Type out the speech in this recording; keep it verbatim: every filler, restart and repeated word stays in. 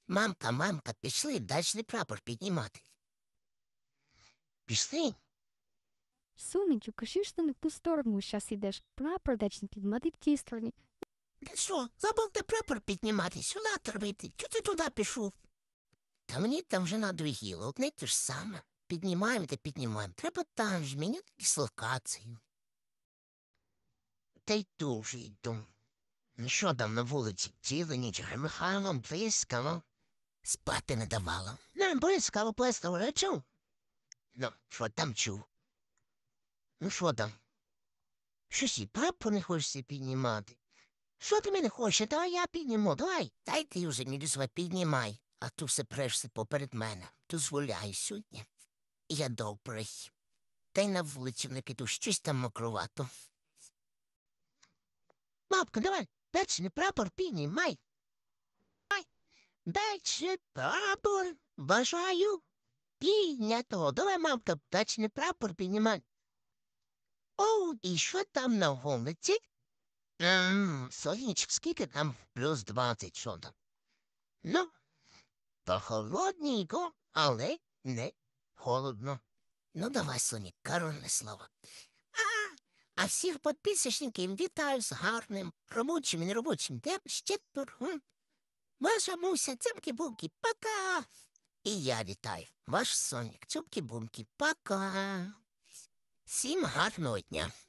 Мамка, мамка, пішли дачний прапор піднімати. Пішли? Сонечко, кажи, що не в ту сторону зараз ідеш. Прапор дачний підмати в тій стороні. Ти що, забув де прапор піднімати, сюди торбити. Чого ти туди пішов? Та мені там вже на дві гілок, не те ж саме. Піднімаємо та піднімаємо. Треба там ж міняти дислокацію. Та й дуже йду. Ну що там на вулиці? Цілу ніч Михайлом блискало. Спати не давало. Не блискало, блискало, я чув. Ну, що там чув? Ну що там? Щось і прапор не хочеться піднімати. Що ти мене хочеш? Давай я підніму, давай. Дай ти вже не дозволяй, піднімай. А ти все прешся поперед мене. Дозволяй сьогодні. Я добрий. Та й на вулицю не піду, щось там мокровато. Мапка, давай, дачний прапор піднімай. Ай, дачний прапор, бажаю піднятого. Давай, мамка, дачний прапор піднімай. О, і що там на вулиці? Ем, сонечко, скільки там плюс двадцять, що там? Ну, то холодненько, але не холодно. Ну, давай, Сонік, коронне слово. А, а всіх підписочників вітаю з гарним робочим і неробочим днем щепоргом. Ваша Муся, цямки-бумки, пока. І я вітаю, ваш Сонік, цюбки-бумки, пока. Всім гарного дня.